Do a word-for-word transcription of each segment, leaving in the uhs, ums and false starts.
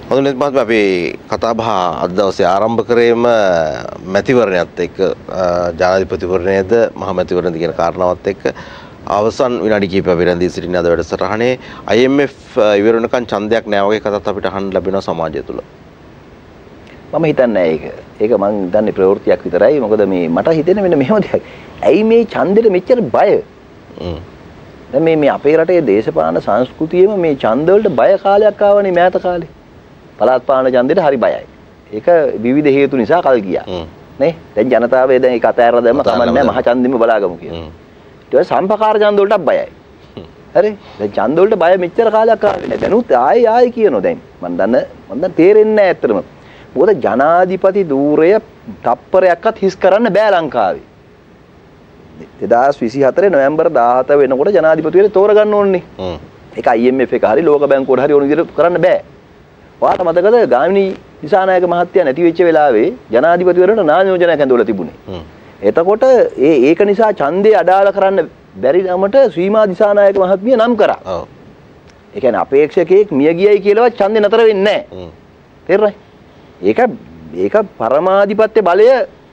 හොඳයි මහත්මයා අපි කතා බහ අද දවසේ ආරම්භ කරේම මැතිවරණයත් එක්ක ජනාධිපතිවරණයේද මහ මැතිවරණයේද කියන කාරණාවත් එක්ක අවසන් විනාඩි කිහිපයක් අපි රැඳී සිටින අද වැඩසටහනේ I M F ඉවර වෙනකන් ඡන්දයක් නැහැ වගේ කතාත් අපිට අහන්න ලැබෙනවා සමාජය තුළ. මම හිතන්නේ ඒක. ඒක මම දන්නේ ප්‍රවෘත්තියක් විතරයි. මොකද මේ මට හිතෙන්නේ මෙන්න මෙහෙම දෙයක්. ඇයි මේ ඡන්දෙට මෙච්චර බය? හ්ම්. දැන් මේ මේ අපේ රටේ දේශපාලන සංස්කෘතියේම මේ ඡන්ද වලට බය කාලයක් ආවනේ මෑත කාලේ. පළාත් පාලන ඡන්දෙට හරි බයයි. ඒක විවිධ හේතු නිසා කල් ගියා. නේ? දැන් ජනතාවය දැන් ඒක අතෑරලා දැම්ම කමන්නේ මහ ඡන්දෙම බලාගමු කියලා. ඊට පස්සේ සම්පකාර ඡන්ද වලටත් බයයි. හරි? දැන් ඡන්ද වලට බය මෙච්චර කාලයක් ආවේ නැහැ. දැනුත් ආයි ආයි කියනවා දැන්. මම දන්න මම දැන් තේරෙන්නේ නැහැ ඇත්තටම. මොකද ජනාධිපති ධූරය තප්පරයක්වත් හිස් කරන්න බෑ ලංකාවේ. දෙදාස් විසිහතර නොවැම්බර් දාහත වෙනකොට ජනාධිපතිවරේ තෝරගන්න ඕනේ. හ්ම්. ඒක I M F එක හරි ලෝක බැංකුවට හරි ඕන විදිහට කරන්න බෑ. ඔයාට මතකද ගාමිණී දිසානායක මහත්තයා නැති වෙච්ච වෙලාවේ ජනාධිපතිවරයාට නාම යෝජනාවක් ඇඳවලා තිබුණේ. හ්ම්. එතකොට ඒ ඒක නිසා ඡන්දේ අඩාල කරන්න බැරි නමට සීමා දිසානායක මහත්මිය නම් කරා. ඔව්. ඒ කියන්නේ අපේක්ෂකෙක් මිය ගියයි කියලාවත් ඡන්දේ නතර වෙන්නේ නැහැ. හ්ම්. තේරුණායි? ඒක ඒක පරමාධිපත්‍ය බලය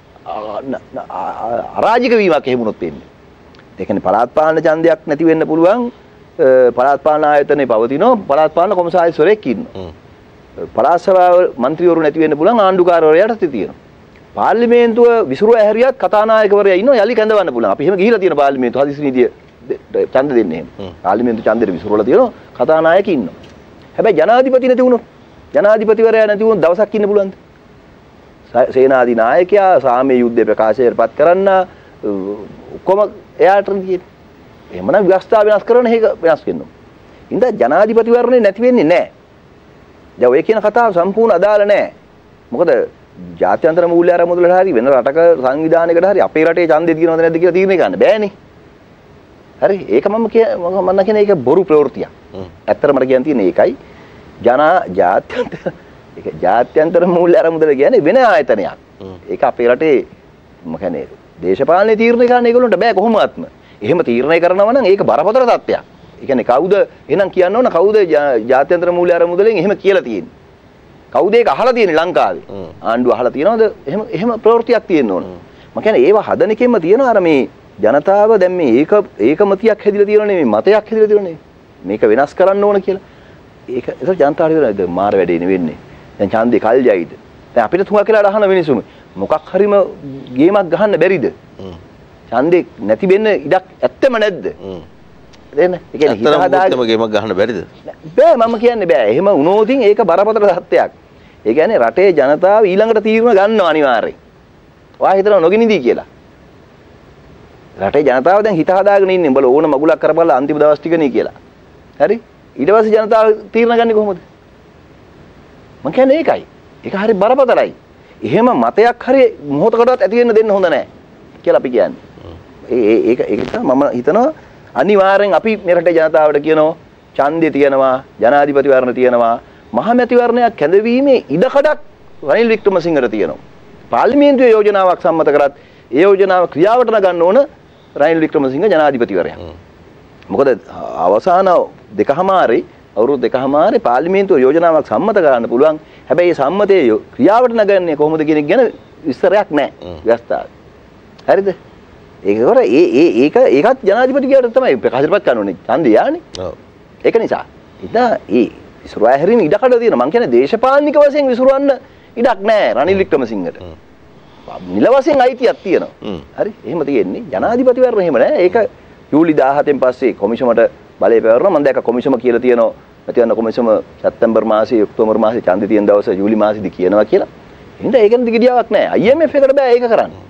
අරාජික වීමක් එහෙම වුණොත් වෙන්නේ. ඒ කියන්නේ පළාත් පාලන ඡන්දයක් නැති වෙන්න පුළුවන් පළාත් පාලන ආයතනයේ පවතිනවා පළාත් පාලන කොමසාරිස්වරයෙක් ඉන්නවා. පළාත් සභාව മന്ത്രിවරු නැති වෙන්න පුළුවන් ආණ්ඩුකාරවරයාට තියෙනවා. පාර්ලිමේන්තුව විසිරුව ඇහැරියත් කතානායකවරයා ඉන්නවා යලි කැඳවන්න පුළුවන්. අපි එහෙම ගිහිලා තියෙන පාර්ලිමේන්තුව හදිසි නීතිය ඡන්ද දෙන්නේ එහෙම. පාර්ලිමේන්තු ඡන්දෙට විසිරුවලා තියෙනවා කතානායක ඉන්නවා. හැබැයි ජනාධිපති නැති වුණොත් ජනාධිපතිවරයා නැති වුණොත් දවසක් ඉන්න පුළුවන්ද? සේනාධි නායකයා සාමය යුද්ධය ප්‍රකාශයටපත් කරන්න ඔක්කොම එයාට තියෙන්නේ. එහෙමනම් ව්‍යවස්ථාව වෙනස් කරන එක වෙනස් වෙන්න ඕන. ඉතින් ජනාධිපතිවරණේ නැති වෙන්නේ නැහැ. දැන් ඔය කියන කතාව සම්පූර්ණ අදාළ නැහැ. මොකද ජාත්‍යන්තර මූල්‍ය ආරමුදලට හරි වෙන රටක සංවිධානයකට හරි අපේ රටේ ඡන්දේ තියෙනවද නැද්ද කියලා තීරණය ගන්න බෑනේ. හරි ඒක මම මම කියන එක බොරු ප්‍රවෘත්තියක්. ඇත්තට මට කියන්න තියෙන්නේ ඒකයි. ජනා ජාත්‍යන්තර ඒක ජාත්‍යන්තර මූල්‍ය ආරමුදල කියන්නේ වෙන ආයතනයක්. ඒක අපේ රටේ මම කියන්නේ දේශපාලනේ තීරණය කරන්න ඒගොල්ලන්ට බෑ කොහොමවත්ම. එහෙම තීරණය කරනවා නම් ඒක බරපතල තත්ත්වයක්. ඒ කියන්නේ කවුද එහෙනම් කියන්න ඕන කවුද ජාත්‍යන්තර මූල්‍ය ආරමුදලෙන් එහෙම කියලා තියෙන්නේ? කවුද ඒක අහලා තියෙන්නේ ලංකාවේ? ආණ්ඩුව අහලා තියෙනවද? එහෙම එහෙම ප්‍රවෘත්තියක් තියෙන්න ඕන. මම කියන්නේ ඒව හදන එකෙන්ම තියෙනවා අර මේ ජනතාව දැන් මේ ඒක ඒකමතියක් හැදිලා තියෙනවනේ මේ මතයක් හැදිලා තියෙනවනේ. මේක වෙනස් කරන්න ඕන කියලා. ඒක ඒක ජනතාවට හිතනද මාර වැඩේ නෙවෙන්නේ. දැන් ඡන්දේ කල් ජයිද? දැන් අපිට තුඟා කියලා අහන මිනිසුම මොකක් හරිම ගේමක් ගහන්න බැරිද? ඡන්දේ නැති වෙන්න ඉඩක් ඇත්තම නැද්ද? දෙන්න. ඒ කියන්නේ හිත හදාගෙන ගේමක් ගහන්න බැරිද? බෑ මම කියන්නේ බෑ. එහෙම වුණොත් ඒක බරපතල තත්ත්වයක්. ඒ කියන්නේ රටේ ජනතාව ඊළඟට තීරණ ගන්නවා අනිවාර්යෙන්. ඔයා හිතනවා නොගිනිදී කියලා. රටේ ජනතාව දැන් හිත හදාගෙන ඉන්නේ. උඹලා ඕන මගුලක් කරපළා අන්තිම දවස් ටිකනේ කියලා. හරි? ඊට පස්සේ ජනතාව තීරණ ගන්නේ කොහොමද? මම කියන්නේ ඒකයි. ඒක හරි බරපතලයි. එහෙම මතයක් හරි මොහොතකටවත් ඇති වෙන්න දෙන්න හොඳ නැහැ කියලා අපි කියන්නේ. ඒ ඒක ඒක මම හිතනවා අනිවාර්යෙන් අපි මේ රටේ ජනතාවට කියනවා ඡන්දේ තියනවා ජනාධිපතිවරණ තියනවා මහමැතිවරණයක් කැඳවීමේ ඉඩකඩක් රනිල් වික්‍රමසිංහට තියෙනවා. පාර්ලිමේන්තුවේ යෝජනාවක් සම්මත කරත් ඒ යෝජනාව ක්‍රියාවට නගන්න ඕන රනිල් වික්‍රමසිංහ ජනාධිපතිවරයා. මොකද අවසාන දෙකමාරේ අවුරුදු දෙකමාරේ පාර්ලිමේන්තුව යෝජනාවක් සම්මත කරන්න පුළුවන්. හැබැයි මේ සම්මතයේ ක්‍රියාවට නගන්නේ කොහොමද කියන එක ගැන විස්තරයක් නැහැ ව්‍යවස්ථාවේ. හරිද? ඒකවල ඒ ඒ ඒක ඒකත් ජනාධිපතිවරයාට තමයි ප්‍රකාශපත් කරන්න ඕනේ. ඡන්දය යන්නේ. ඔව්. ඒක නිසා ඉතින් ඒ විසුරුවා හැරීම ඉඩකඩ තියෙනවා. මං කියන්නේ දේශපාලනික වශයෙන් විසුරුවන්න ඉඩක් නැහැ රනිල් වික්‍රමසිංහට. නිල වශයෙන් අයිතියක් තියෙනවා. හරි? එහෙම තියෙන්නේ. ජනාධිපතිවරණ එහෙම නැහැ. ඒක ජූලි දාහතෙන් පස්සේ කොමිෂමට බලය පැවරනවා. මම දැක්ක කොමිෂම කියලා තියෙනවා. නැතිනම් කොමිෂම සැප්තැම්බර් මාසයේ ඔක්තෝබර් මාසයේ ඡන්දය තියෙන දවස ජූලි මාසෙදි කියනවා කියලා. එහෙනම් ඒකෙන් දිගියාවක් නැහැ. I M F එකට බෑ ඒක කරන්න.